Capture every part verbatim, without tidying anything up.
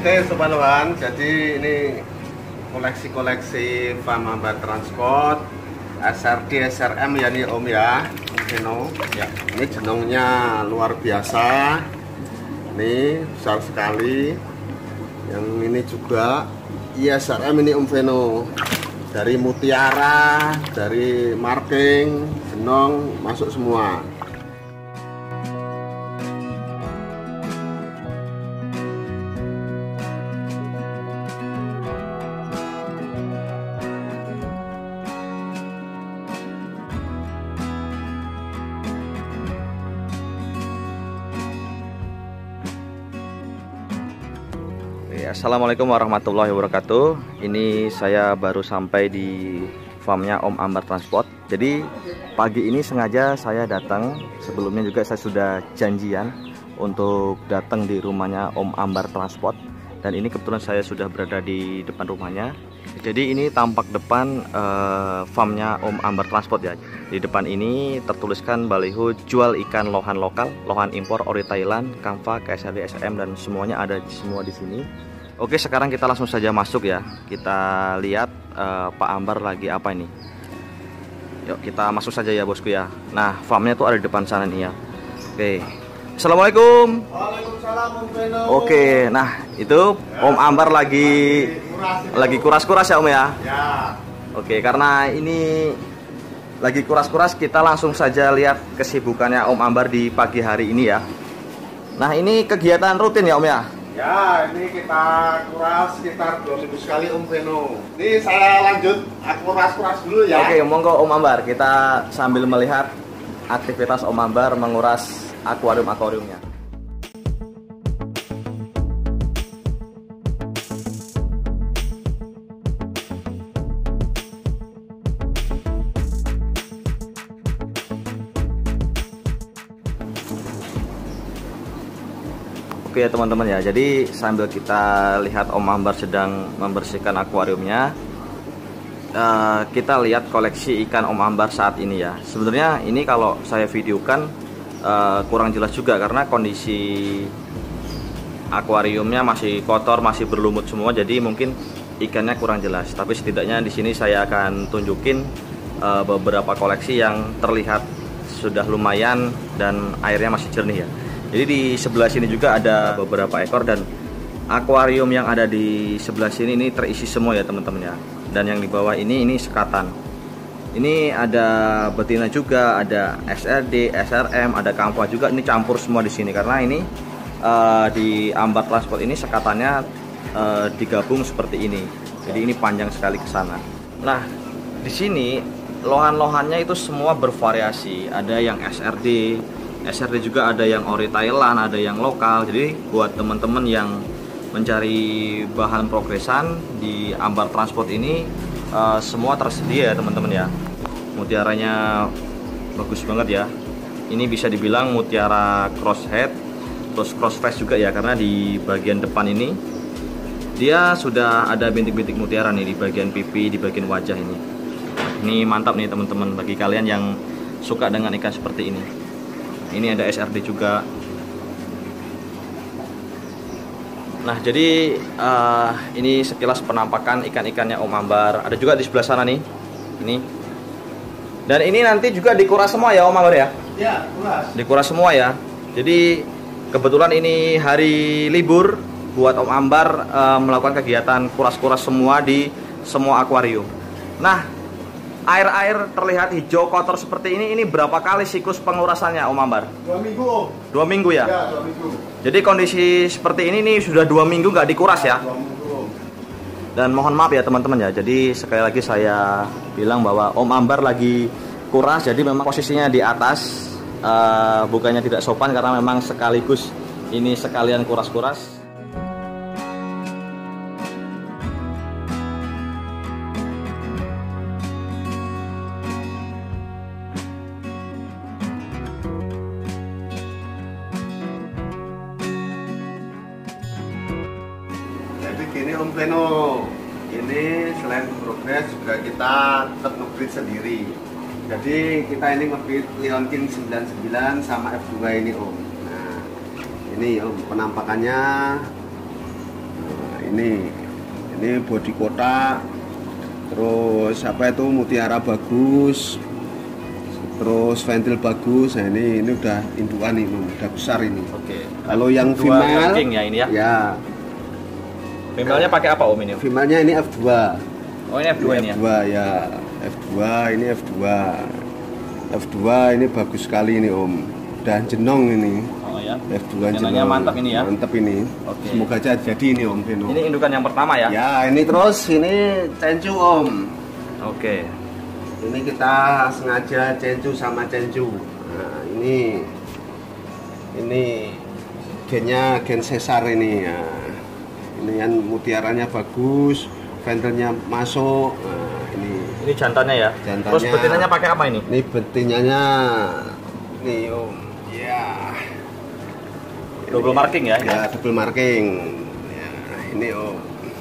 Oke Sobat Lohan, jadi ini koleksi-koleksi farm Ambar Transport S R D S R M ya nih Om ya. Veno. Ya, ini jenongnya luar biasa. Ini besar sekali. Yang ini juga I S R M ini Om Veno. Dari mutiara, dari marking, jenong masuk semua. Assalamualaikum warahmatullahi wabarakatuh. Ini saya baru sampai di farmnya Om Ambar Transport. Jadi pagi ini sengaja saya datang. Sebelumnya juga saya sudah janjian untuk datang di rumahnya Om Ambar Transport. Dan ini kebetulan saya sudah berada di depan rumahnya. Jadi ini tampak depan uh, farmnya Om Ambar Transport ya. Di depan ini tertuliskan baliho jual ikan lohan lokal, lohan impor ori Thailand, Kamfa, K S R D, S R M dan semuanya ada semua di sini. Oke, sekarang kita langsung saja masuk ya. Kita lihat uh, Pak Ambar lagi apa ini. Yuk kita masuk saja ya bosku ya. Nah, farmnya tuh ada di depan sana nih ya. Oke. Assalamualaikum. Waalaikumsalam Om Veno. Oke, nah itu ya, Om Ambar lagi lagi kuras-kuras ya Om ya. Ya. Oke, karena ini lagi kuras-kuras, kita langsung saja lihat kesibukannya Om Ambar di pagi hari ini ya. Nah, ini kegiatan rutin ya Om ya. Ya, ini kita kuras sekitar dua minggu sekali Om Veno. Ini saya lanjut kuras-kuras dulu ya. Oke, monggo Om Ambar, kita sambil melihat aktivitas Om Ambar menguras akuarium-akuariumnya. Oke ya teman-teman ya, jadi sambil kita lihat Om Ambar sedang membersihkan akuariumnya, uh, kita lihat koleksi ikan Om Ambar saat ini ya. Sebenarnya ini kalau saya videokan uh, kurang jelas juga karena kondisi akuariumnya masih kotor, masih berlumut semua, jadi mungkin ikannya kurang jelas. Tapi setidaknya di sini saya akan tunjukin uh, beberapa koleksi yang terlihat sudah lumayan dan airnya masih jernih ya. Jadi di sebelah sini juga ada beberapa ekor dan akuarium yang ada di sebelah sini ini terisi semua ya teman-teman ya. Dan yang di bawah ini ini sekatan. Ini ada betina juga, ada S R D, S R M, ada Kamfa juga. Ini campur semua di sini karena ini uh, di Ambar Transport ini sekatannya uh, digabung seperti ini. Jadi ini panjang sekali ke sana. Nah, di sini lohan-lohannya itu semua bervariasi. Ada yang S R D, S R D juga ada yang ori Thailand, ada yang lokal. Jadi buat teman-teman yang mencari bahan progresan di Ambar Transport ini uh, semua tersedia ya teman-teman ya. Mutiaranya bagus banget ya. Ini bisa dibilang mutiara crosshead, terus crossface juga ya, karena di bagian depan ini dia sudah ada bintik-bintik mutiara nih di bagian pipi, di bagian wajah ini. Ini mantap nih teman-teman bagi kalian yang suka dengan ikan seperti ini. Ini ada S R D juga. Nah, jadi uh, ini sekilas penampakan ikan-ikannya Om Ambar. Ada juga di sebelah sana nih. Ini. Dan ini nanti juga dikuras semua ya Om Ambar ya? Ya, kuras. Dikuras semua ya. Jadi kebetulan ini hari libur buat Om Ambar uh, melakukan kegiatan kuras-kuras semua di semua akuarium. Nah, air-air terlihat hijau kotor seperti ini, ini berapa kali siklus pengurasannya Om Ambar? Dua minggu Om. Dua minggu ya? Ya, dua minggu. Jadi kondisi seperti ini nih sudah dua minggu nggak dikuras ya? Dua minggu Om. Dan mohon maaf ya teman-teman ya, jadi sekali lagi saya bilang bahwa Om Ambar lagi kuras, jadi memang posisinya di atas, uh, bukannya tidak sopan karena memang sekaligus ini sekalian kuras-kuras. Ini Om Veno, ini selain progres juga kita tetap nge-breed sendiri. Jadi kita ini nge-breed Leon King sembilan puluh sembilan sama F dua ini Om. Nah, ini Om penampakannya ini ini bodi kotak, terus apa itu mutiara bagus, terus ventil bagus. Nah ini ini udah indukan ini udah besar ini. Oke. Kalau yang Dua female ranking ya ini ya. Ya. Female-nya pakai apa Om ini? Female-nya ini F dua. Oh ini F dua ini, ini F dua ya. ya. F dua ini F dua. F dua ini bagus sekali ini Om. Udah jenong ini. Oh ya. F dua jenongnya mantap ini ya. Mantap ini. Oke. Semoga aja jadi ini Om Vino. Ini indukan yang pertama ya. Ya, ini terus ini cencu Om. Oke. Ini kita sengaja cencu sama cencu. Nah, ini ini gennya gen sesar ini ya. Ini kan mutiaranya bagus, ventilnya masuk. Nah, ini Ini jantannya ya. Jantannya. Terus betinanya pakai apa ini? ini betinanya nih Om. Ya. Double marking ya. Ya, double marking. Ya, ini Om.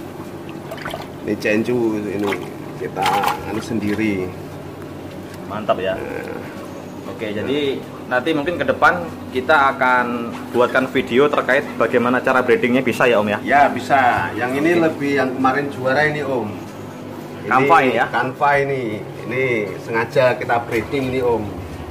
Ini cencu ini kita anu sendiri. Mantap ya. Oke, jadi nanti mungkin ke depan kita akan buatkan video terkait bagaimana cara breedingnya, bisa ya Om ya? Ya bisa. Yang ini lebih yang kemarin juara ini Om. Ini, Kanva ini ya? Kanva ini. Ini sengaja kita breeding ini Om.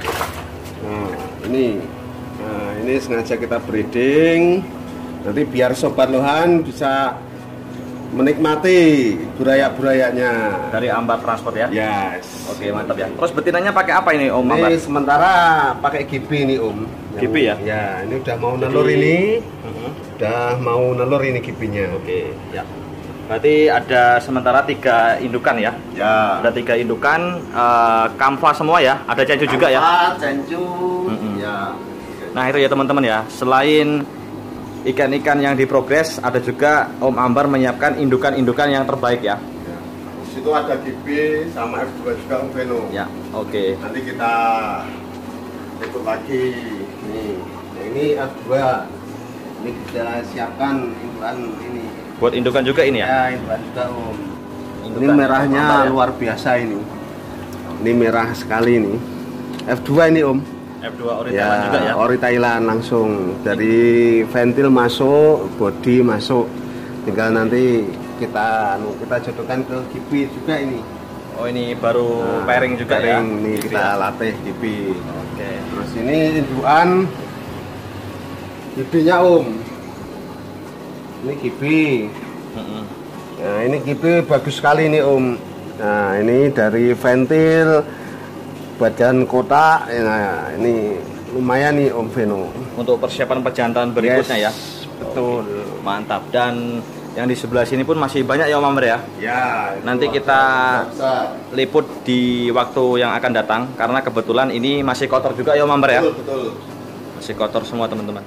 Nah ini, nah, ini sengaja kita breeding. Nanti biar sobat lohan bisa menikmati burayak-burayaknya Dari Ambar Transport ya? Yes. Oke, mantap ya. Terus betinanya pakai apa ini Om Ini Ambar? sementara pakai G B ini Om. G B ya? Ya, ini udah mau nelur ini. Uh-huh. Udah mau nelur ini G B-nya. Oke, ya. Berarti ada sementara tiga indukan ya? Ya. Ada tiga indukan, uh, Kanva semua ya? Ada cencu juga ya? Cencu. Mm-mm. Ya. Nah itu ya teman-teman ya. Selain ikan-ikan yang diprogres, ada juga Om Ambar menyiapkan indukan-indukan yang terbaik ya? Ya. Di situ ada G B sama F dua juga Om Veno. Ya, oke. Nanti kita ikut lagi. Nih, nah, ini F dua. Ini kita siapkan indukan ini. Buat indukan juga ini ya? Ya, indukan juga Om. Indukan Ini merahnya Om Ambar, ya? luar biasa ini. Ini merah sekali ini. F dua ini Om. F dua ori Ya, Thailand juga ya? ori Thailand langsung dari ventil masuk, body masuk. Tinggal nanti kita anu kita jodohkan ke G B juga ini. Oh ini baru Nah, pairing juga pairing, ya? Ini Gitu kita ya? latih G B. Oke. Terus ini indukan G B-nya Om. Ini G B. Mm-mm. Nah, ini G B bagus sekali ini Om. Nah, ini dari ventil badan kotak. Nah, ini lumayan nih Om Veno. Untuk persiapan pejantan berikutnya Yes, ya? betul. Oke, mantap. Dan yang di sebelah sini pun masih banyak ya Om Ambar ya? Ya. Nanti itu kita besar. liput di waktu yang akan datang, karena kebetulan ini masih kotor juga ya Om Ambar ya? Betul, betul. Masih kotor semua teman-teman.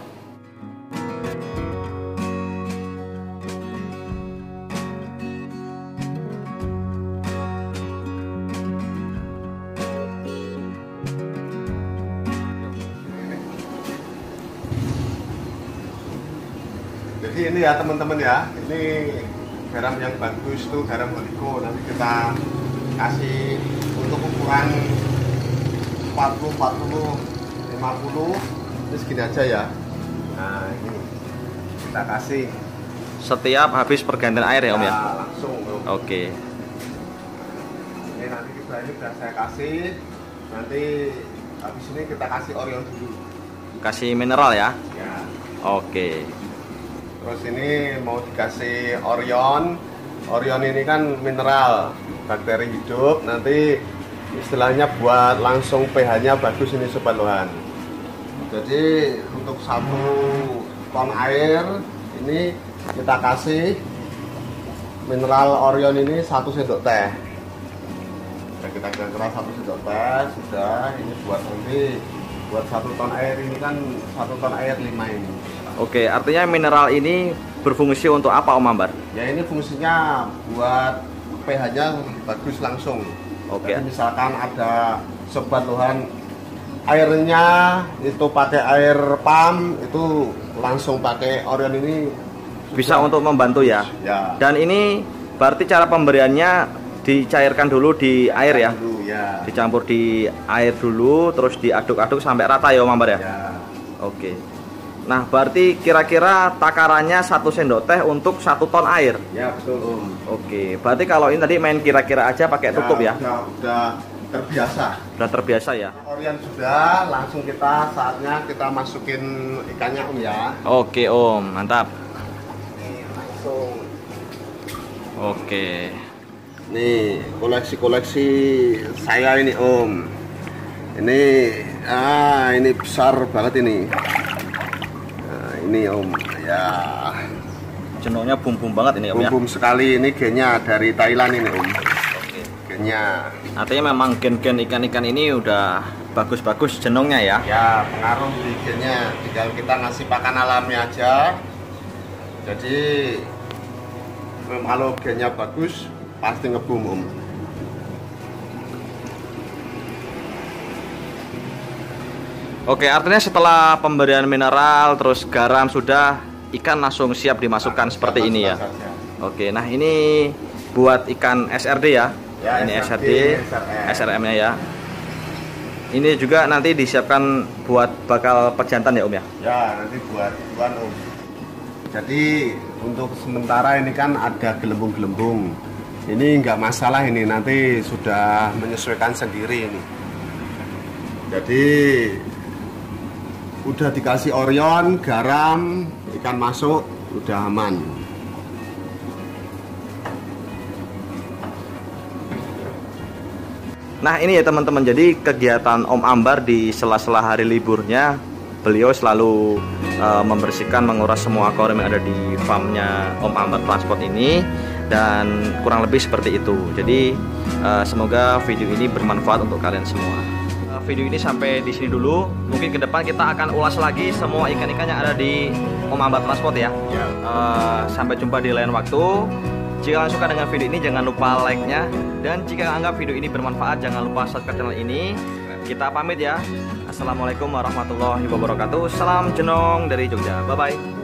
Jadi ini ya teman-teman ya, ini garam yang bagus tuh garam Holigo. Nanti kita kasih untuk ukuran empat puluh, empat puluh, lima puluh. Ini segini aja ya. Nah ini kita kasih. Setiap habis pergantian air ya Om ya? Nah, langsung Om. Oke. Ini nanti kita ini sudah saya kasih. Nanti habis ini kita kasih Orion dulu. Kasih mineral ya? Ya. Oke. Terus ini mau dikasih Orion. Orion ini kan mineral, bakteri hidup. Nanti istilahnya buat langsung pH-nya bagus ini sobat lohan. Jadi untuk satu ton air ini kita kasih mineral Orion ini satu sendok teh. Nah, kita kira-kira satu sendok teh sudah. Ini buat nanti buat satu ton air ini kan satu ton air lima ini. Oke, artinya mineral ini berfungsi untuk apa Om Ambar? Ya ini fungsinya buat pH-nya bagus langsung. Oke. Jadi misalkan ada sobat lohan airnya itu pakai air pam, itu langsung pakai Orion ini Bisa untuk membantu ya? Ya. Dan ini berarti cara pemberiannya dicairkan dulu di air ya? Dulu, ya. Dicampur di air dulu, terus diaduk-aduk sampai rata ya Om Ambar ya? Ya. Oke. Nah, berarti kira-kira takarannya satu sendok teh untuk satu ton air. Ya betul Om. Oke, berarti kalau ini tadi main kira-kira aja pakai Ya, tutup ya? Udah, udah terbiasa. Udah terbiasa ya? Orian sudah, langsung kita saatnya kita masukin ikannya Om ya. Oke Om, mantap. Ini langsung. Oke. Nih koleksi-koleksi saya ini Om. Ini ah ini besar banget ini. Nah, ini Om ya. Jenongnya bum-bum banget ini Om ya. Bum-bum sekali, ini gennya dari Thailand ini Om. Oke. Gennya. Artinya memang gen-gen ikan-ikan ini udah bagus-bagus jenongnya ya. Ya pengaruh di gennya. Tinggal kita ngasih pakan alami aja. Jadi kalau gennya bagus pasti ngebum Om. Oke, artinya setelah pemberian mineral terus garam sudah, ikan langsung siap dimasukkan seperti ini ya. Oke, nah ini buat ikan S R D ya. Ya, ini S R D, S R M-nya ya. Ini juga nanti disiapkan buat bakal pejantan ya Om ya. Ya, nanti buat tuan Om. Jadi untuk sementara ini kan ada gelembung-gelembung. Ini nggak masalah, ini nanti sudah menyesuaikan sendiri ini. Jadi udah dikasih Orion, garam, ikan masuk, udah aman. Nah ini ya teman-teman, jadi kegiatan Om Ambar di sela-sela hari liburnya, beliau selalu uh, membersihkan, menguras semua akuarium yang ada di farmnya Om Ambar Transport ini. Dan kurang lebih seperti itu. Jadi uh, semoga video ini bermanfaat untuk kalian semua. Uh, video ini sampai di sini dulu. Mungkin ke depan kita akan ulas lagi semua ikan-ikan yang ada di Om Ambar Transport ya. Ya. Uh, sampai jumpa di lain waktu. Jika kalian suka dengan video ini, jangan lupa like-nya. Dan jika anggap video ini bermanfaat, jangan lupa subscribe channel ini. Kita pamit ya. Assalamualaikum warahmatullahi wabarakatuh. Salam jenong dari Jogja. Bye-bye.